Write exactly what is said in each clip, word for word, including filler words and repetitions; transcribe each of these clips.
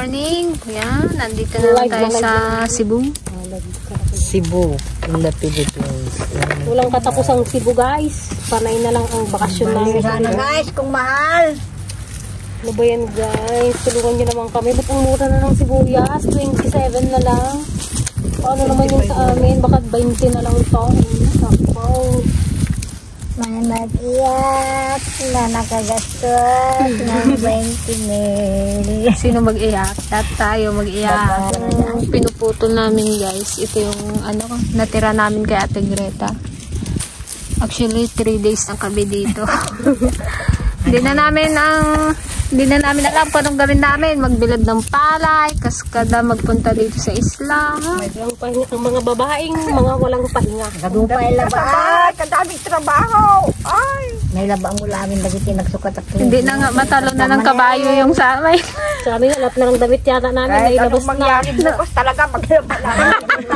morning. Yan, nandito na tayo sa Cebu. Cebu, in the Philippines. Walang katapusang Cebu guys. Panay na lang ang bakasyon namin. Sana guys, kung mahal. Ano ba yan guys? Tulungan nyo naman kami. Ba't ang mura na ng sibuyas? twenty-seven na lang. Paano naman yung sa amin? Baka twenty na lang ito. Wow. Mga mag-iyak na nakagastos ng twenty mil. Sino mag-iyak? At tayo mag-iyak. Yung pinuputol namin guys. Ito yung ano, natira namin kay Ate Greta. Actually, three days ang kami dito. Hindi na namin ang hindi na namin alam kung anong gawin namin. Magbilad ng palay, kaskada magpunta dito sa isla. Walang pahinga ang mga babaeng, mga walang pahinga. Gadong pa ilabaan. Kadaming trabaho. Ay. May labaan mo lamin lagi tinagsukat at Hindi na nga matalo na ng kabayo yung sa amin. Sa amin, alap na ng damit yata namin. Ay, anong mangyari bukas talaga maglaba namin.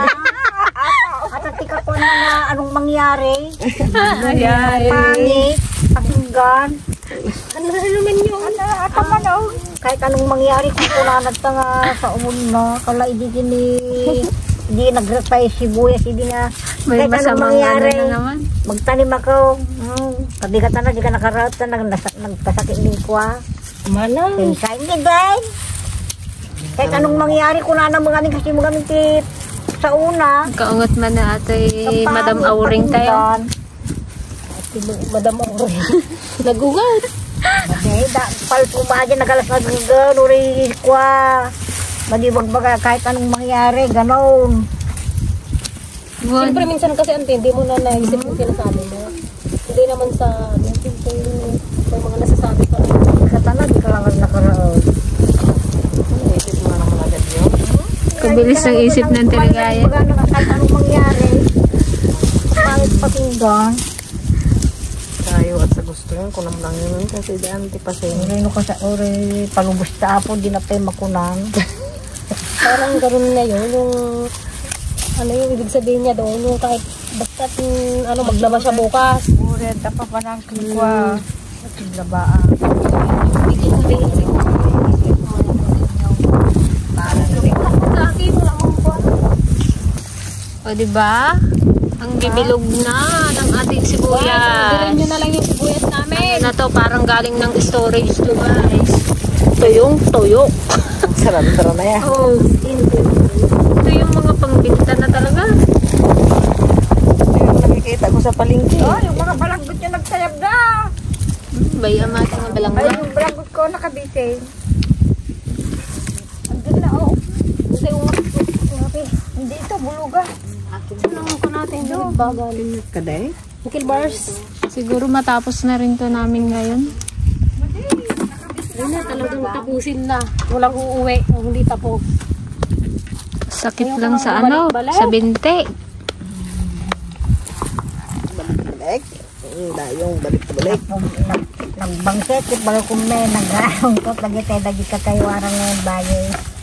At atika ko na na anong mangyari. Ayan. Pangit, pakinggan. Ano naman yun? Ano, ano, kahit anong mangyari kung kunanad ka nga sa umun na, kala hindi gini, hindi nag-repay sibuyas, hindi nga, May kahit anong masamang mangyari, ano na naman. magtanim ako, hmm, kabigatan na, di ka nakaraot na, nag, nagpasakit din ko ah. Mana? Kaya hindi din. Kahit anong mangyari, kunanad mo kami kasi mo kami tip sa una. Kaungot man na ate Madam Auring tayo. Madam Auring. Nagugat. Okay, da, palpo ba dyan, nagalas na gano'n, uri kwa. Madiwag baga kahit anong mangyari, gano'n. Siyempre minsan kasi ante, hindi mo na naisip yung sinasabi mo. Hindi naman sa, may mga nasasabi ka. Sa tanag, di ka lang nakaraon. Naisip mo na naman agad yun. Kabilis ng isip ng Teligaya. Kahit anong mangyari, pangit pakinggan. Tayo at sa gusto yun, kunam lang yun kasi di ante pa sa'yo. Uri ko sa uri, palubos ta po, di na pa makunang. Parang gano'n na yun, yung ano yung ibig sabihin niya doon, yung kahit basta't ano, maglaba siya bukas. Uri, tapa pa ng kikwa. At naglabaan. Ibig sabihin niya. O diba? Ang bibilog na ng ating sibuyas. Dirin nyo na lang yung sibuyas namin. Ano na to, parang galing ng storage to guys. Tuyong tuyo. Sarap-sarap na yan. Oh, ito yung mga pangbinta na talaga. Yung nakikita ko sa palengke. Oh, yung mga balanggot nyo nagtayab na. Bayama ito nga balangga. Ay, yung balanggot ko nakabising. Andun na, oh. Kasi umak. Hindi ito, buluga. Ano ko natin doon? Bagal. Kaday? Nickel bars. Siguro matapos na rin to namin ngayon. Ayun na, talagang tapusin na. Walang uuwi kung hindi tapos. Sakit lang sa ano, sa binte. Balik. Yung balik-balik. Nagbangkit, bago kung may nag-aarong ko, lagi tayo, lagi ka kayo arang ngayon bagay.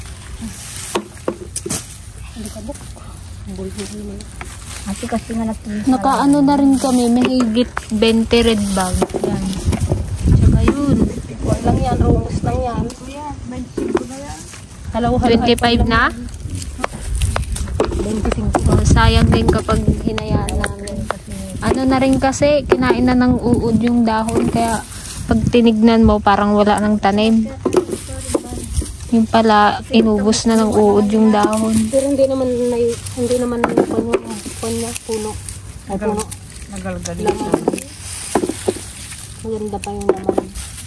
Hindi ka buk. Bulbul mo. Ati kasi nga natin. Nakaano na rin kami, may higit twenty red bag. Yan. Tsaka yun. Wala lang yan, rungos lang yan. Halaw-halaw. twenty-five na? twenty-five. Oh, sayang din kapag hinayaan namin. Ano na rin kasi, kinain na ng uod yung dahon. Kaya pag tinignan mo, parang wala ng tanim. Yung pala, inubos na ng uod yung dahon. Pero hindi naman na, hindi naman puno, puno, puno. Ay, puno. Nagalgali. Laman. Maganda pa yung laman.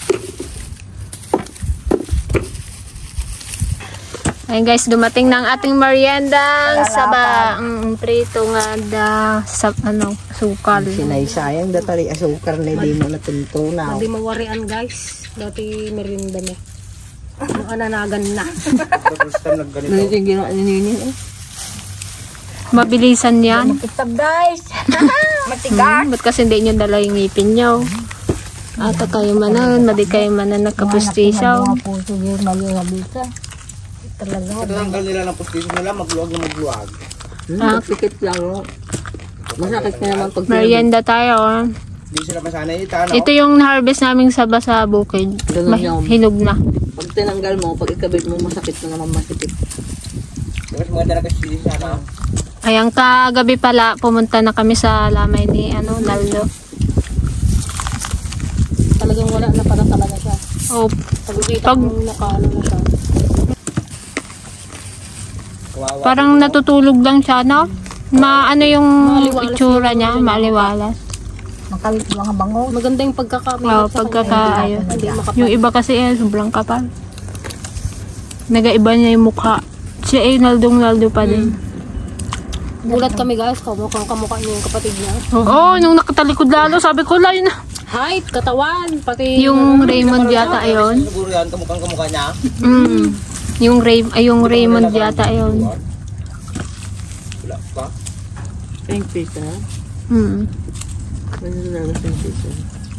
Ayun guys, dumating na ang ating meriendang saba. Mm, prito nga da, sa, ano, sukal. Sinaysayang datari asukar na di mo natuntunaw. Hindi mawarian guys. Dati merinda na. Ano ananagan na. Mabilisan yan. Kitab guys. Matigas. Hmm, ba't kasi hindi nyo dala yung ngipin nyo? Ata kayo manan, madi kayo manan nagkapustisaw. Mga puso yun, mag-iwabisa. Talaga. Tatanggal nila ng postisyon nila, magluwag na magluwag. Ah, Pikit lang. Masakit na naman pag merienda tayo. ah. Hindi sila masanay ito, ano? Ito yung harvest naming saba sa bukid. Ma- hinog na. Pag tinanggal mo, pag ikabit mo, masakit na naman masipit. Mas maganda na kasi sana. Ayan, kagabi pala, pumunta na kami sa lamay ni, ano, Naldo. Talagang wala na para talaga siya. Oh, Pag kita Pag- mo nakaano na siya. Kawawa. parang natutulog lang siya, no? Ma, ano yung Maliwalas itsura yung niya, ano niya. maliwalas. Makalit mga bango. Maganda yung pagkakamit Oo, sa pagkaka, kanya. ayun. Hindi makapal. Yung iba kasi, eh, sobrang kapal. Nagaiba niya yung mukha. Siya eh, Naldong-Naldo pa din. Gulat kami guys, kamukhang kamukha niya yung kapatid niya. Oo, nung nakatalikod lalo, sabi ko, layo na. Height, katawan, pati Yung Raymond yata ayon. Siguro yan, kamukhang kamukha niya. Mm. Yung, Ray, ay, yung Raymond yata ayon. Wala pa. Pink pizza. Mm. Ano na lang pink pizza?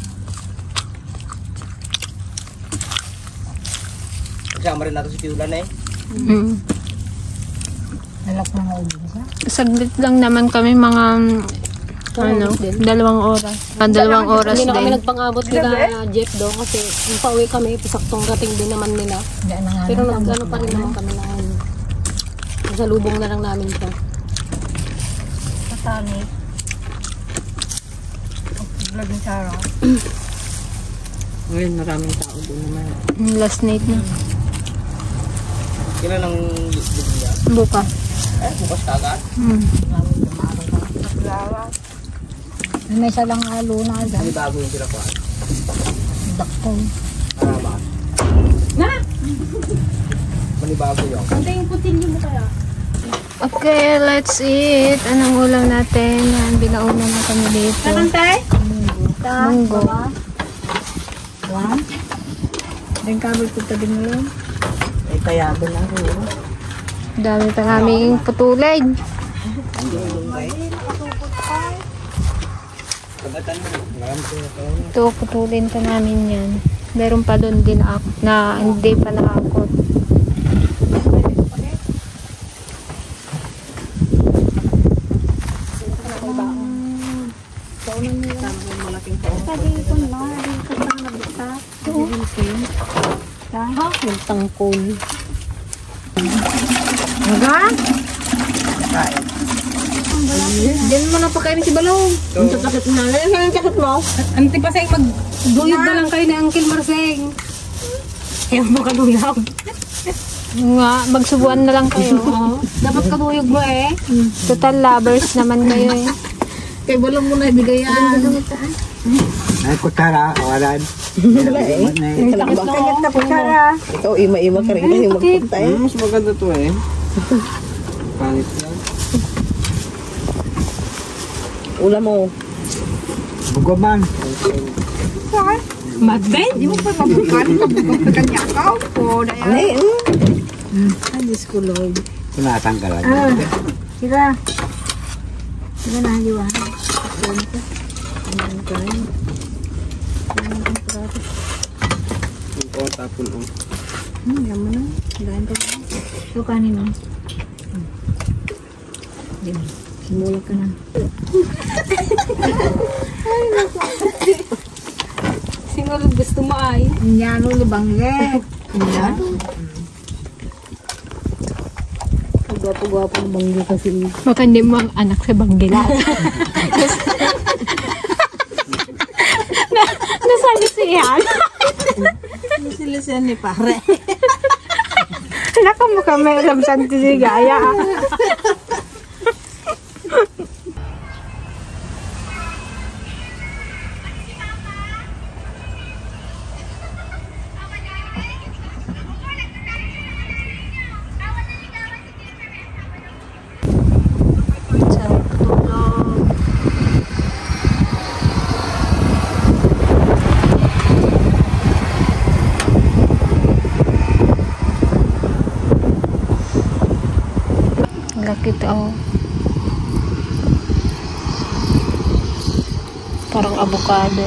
Kasama rin natin si Piulan eh. Mm. Nalak na maubos ha? Saglit lang naman kami mga ano, dalawang oras. Ah, dalawang oras Hindi na kami din. nagpang-abot nila Jeff doon kasi yung pauwi kami, saktong rating din naman nila. Hindi na nga. Pero nag-ano pa rin naman kami na ano. Salubong na lang namin siya. Matani. Vlog ni Sarah. Ngayon maraming tao doon naman. Mm, Last night na. Kailan ang lisbog niya? Buka. Eh, bukas kagad. Mm. May salang alo na Hindi dyan. bago yung pinakuhaan. Dakto. Ah, ba? Na! Manibago yun. Ante yung kutilyo mo kaya? Okay, let's eat. Anong ulam natin? Yan, binauna na kami dito. Munggo. One. Then kabel ko tabi mo yun. Ay kaya ba lang yun? Dami pa naming putulin. Ito, putulin pa namin yan. Meron pa doon din ako na hindi pa nakakot. Yung tangkol. Maga? Diyan mo na pagkain si Balong. Ang sakit na. Ano yung sakit mo? Ante pa sa'yo mag-duyog na lang kayo ni Uncle Marseng. Kaya mo kaduyog. Nga, magsubuan na lang kayo. Oo. Dapat kaduyog mo eh. Total lovers naman kayo eh. Kay Balong mo na ibigay yan. Ay, kutara, awalan. Sakit na po Sarah. Ikaw, ima-ima ka rin kasi magpunta eh. Mas maganda to eh. Pangit lang. Ulam mo. Bugaman. Magben? Di mo pa mabukan. Mabukan ka kanya ka. O, daya. Ano eh? Ay, Diyos ko Lord. Tinatanggalan. Ah, sila. Sila na haliwa. Ito, tapon o. Hmm, yan mo na. Dahil ka na. Ito kanin mo. Yan. Simula ka na. Sino gusto mo ay? Nyano lubang ye. Nyano. Gwapo-gwapo ng banggi kasi. Baka hindi mo ang anak sa Banggila. na, nasaan si Ian? Sila siya ni pare. Nakamukha may alam saan si Gaya. Laki to. Oh. Parang avocado.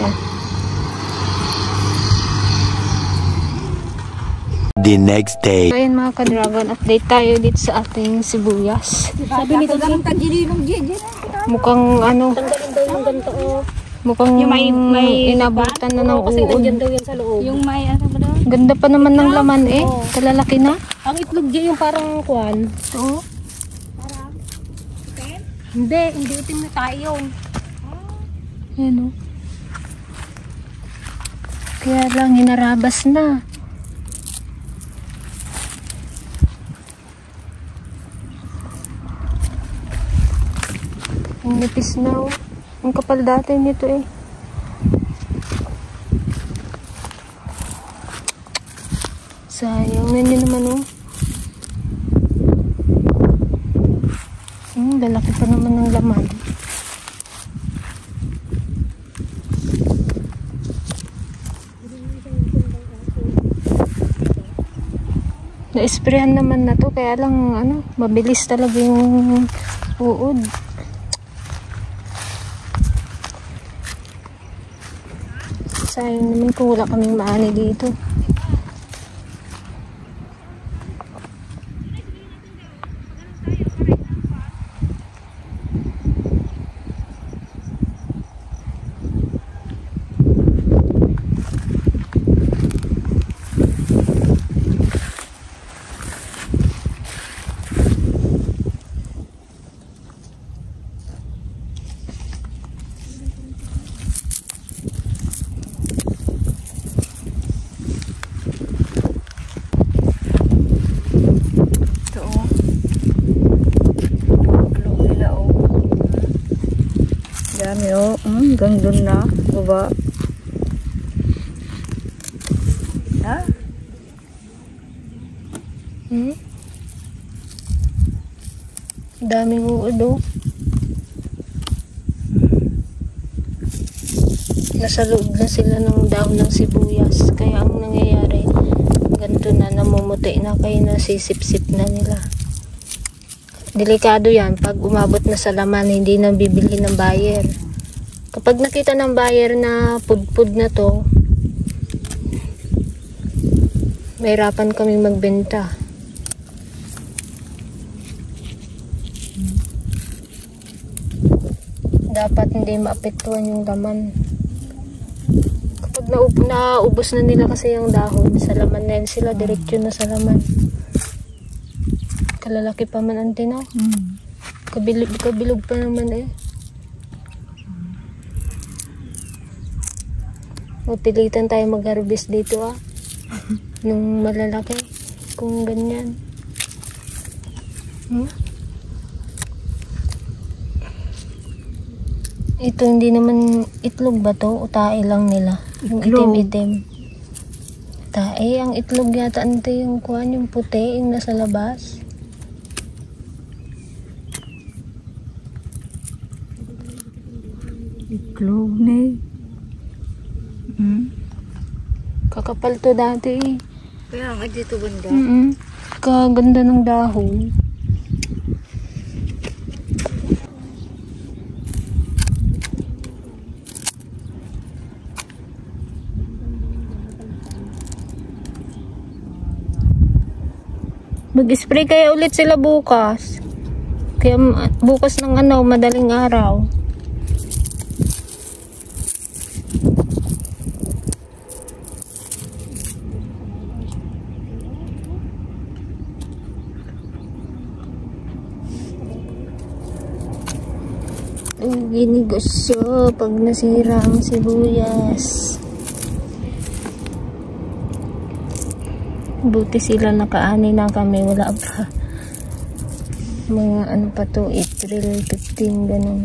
The next day. So yun mga ka-dragon, update tayo dito sa ating sibuyas. Sabi nito Ang tagirinong Gigi. Mukhang ano, tanggalin daw yung ganito oh. mukhang Yung may- may- inabutan na ng Oo, kasi uod. nandyan daw yan sa loob. Yung may ano ba daw? Ganda pa naman ng laman eh. Oo. Kalalaki na. Ang itlog dyan yung parang kuwan. Oo. Hindi, hindi itim na tayo yun. Yan o. Kaya lang, hinarabas na. Ang nipis na o. Ang kapal dati nito eh. Sayang na yun naman o. Hmm, lalaki pa naman ng laman. Na-sprayan naman na to, kaya lang ano, mabilis talaga yung uod. Sayang naman kung wala kaming maani dito. Dami oh. Mm, hanggang dun na. Baba. Ha? Hmm? Daming uod oh. Nasa loob na sila ng dahon ng sibuyas. Kaya ang nangyayari, ganito na, namumuti na, kaya nasisip-sip na nila. Delikado yan. Pag umabot na sa laman, hindi na bibili ng buyer. Kapag nakita ng buyer na pudpud na to, mahirapan kami magbenta. Dapat hindi maapektuhan yung laman. Kapag naub naubos na nila kasi yung dahon, sa laman na yun sila, diretso na sa laman. Kalalaki pa man ang tinaw. Mm. Kabilog, kabilog pa naman eh. Mapilitan tayo mag-harvest dito ah. Nung malalaki. Kung ganyan. Hmm? Ito hindi naman itlog ba to? O tae lang nila? Yung itim-itim. Tae, ang itlog yata ante yung kuhan, yung puti, yung nasa labas. Iklog na eh. Hmm? Kakapal to dati eh. Kaya nga dito banda. Mm -mm. Kaganda ng dahon. Mag-spray kaya ulit sila bukas. Kaya bukas ng ano, madaling araw. Ang ginigosyo pag nasira ang sibuyas. Buti sila nakaani na kami, wala pa. Mga ano pa to, April fifteen, ganun.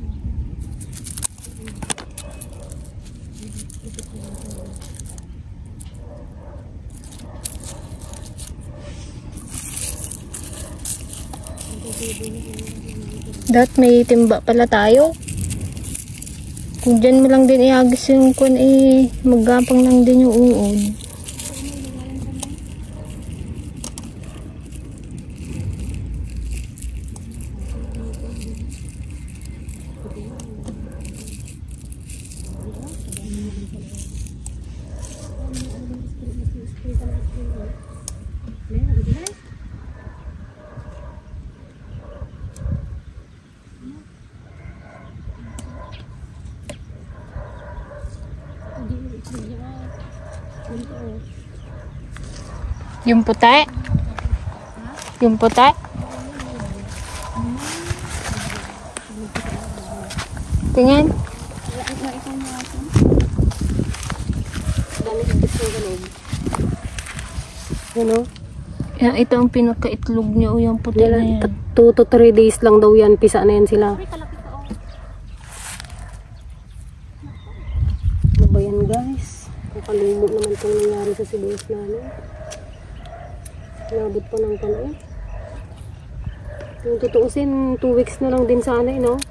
Dat may timba pala tayo. Kung dyan mo lang din ihagis yung kun, eh, maggapang lang din yung uod. Yung puti? Yung puti? Tingin. Ano? Yan, ito ang pinakaitlog niya o yung puti na yan. two to three days lang daw yan. Pisa na yan sila. Ano ba yan guys? Nakalimot naman itong nangyari sa sibuyas namin. Nabot pa ng kanon. Yung tutuusin, two weeks na lang din sana eh, no?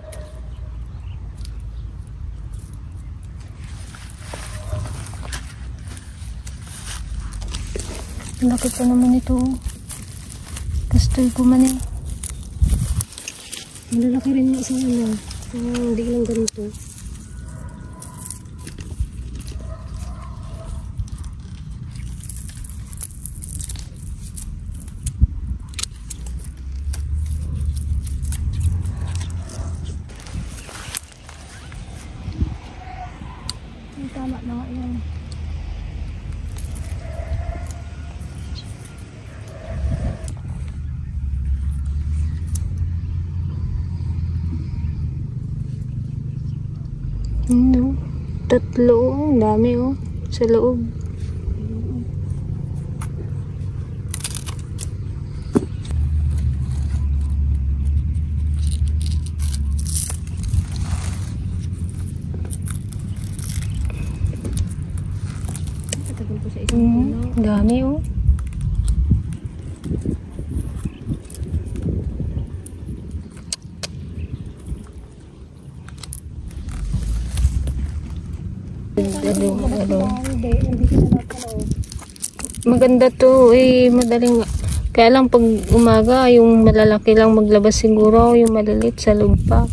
Laki pa naman ito. Kastoy ko man eh. Malalaki rin nga sa ano. Uh, hindi lang ganito. Tama na nga yan. No, tatlo, ang dami oh, sa loob. Mm, dami oh. Maganda to eh, madaling, kaya lang pag umaga yung malalaki lang maglabas siguro, yung malilit sa loob pa.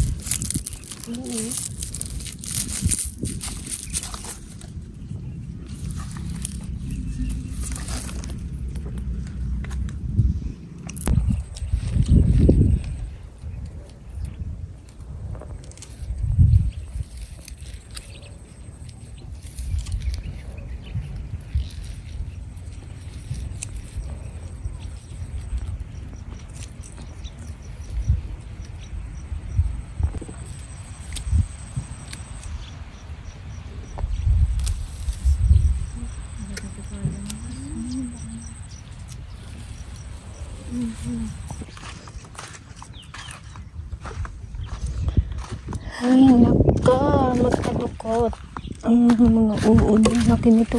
Ay, naka, magkadukot ang mga uod. Laki nito.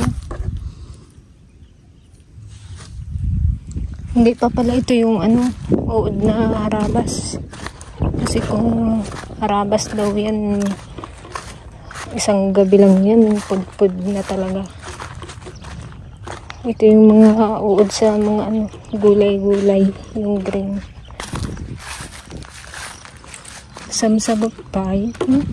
Hindi pa pala ito yung ano, uod na harabas. Kasi kung harabas daw yan, isang gabi lang yan, pud-pud na talaga. Ito yung mga uod sa mga ano, gulay-gulay, yung green. Samsabog pie. Hmm?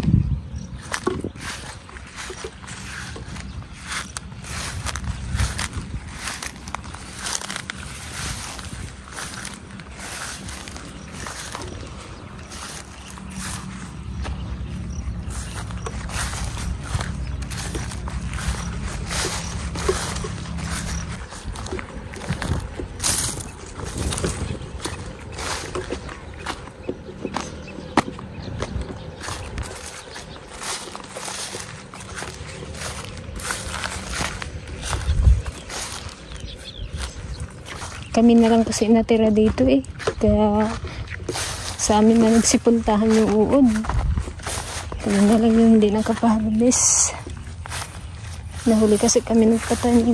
Kami na lang kasi natira dito eh. Kaya sa amin na nagsipuntahan yung uod. Kami na lang yung hindi nakapaharvest. Nahuli kasi kami nagpatanim.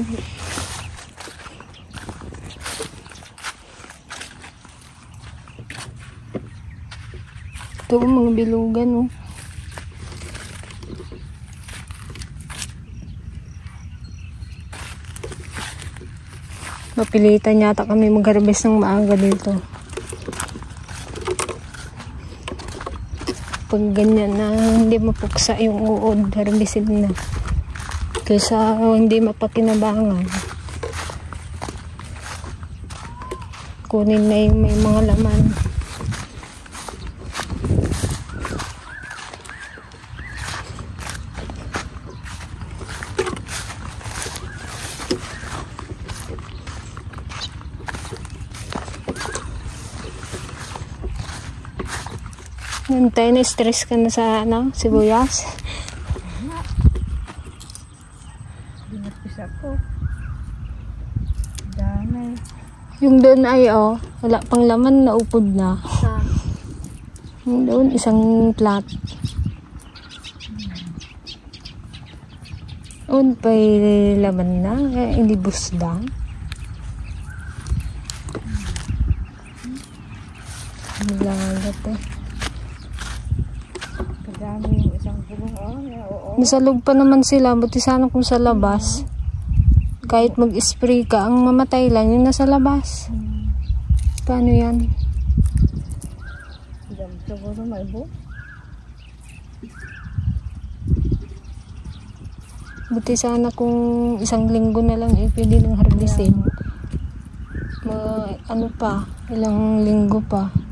Ito mga bilugan oh. Mapilitan yata kami mag-harvest ng maaga dito. Pag ganyan na hindi mapuksa yung uod, harvestin na. Kaysa hindi mapakinabangan. Kunin na yung may mga laman. Nantay, na-stress ka na sa ano, sibuyas. Binapis ako. Dami. Yung doon ay oh, wala pang laman, naupod na. Sa Yung doon, isang plat. Doon pa'y laman na, eh, hindi busda. Nilagat eh. Kadami yung isang pulong. Oh, oo. Nasa loob pa naman sila, buti sana kung sa labas. Kahit mag-spray ka, ang mamatay lang yung nasa labas. Paano yan? Dami siguro may bu. Buti sana kung isang linggo na lang eh, pwede nang harvestin. Ma, ano pa, ilang linggo pa.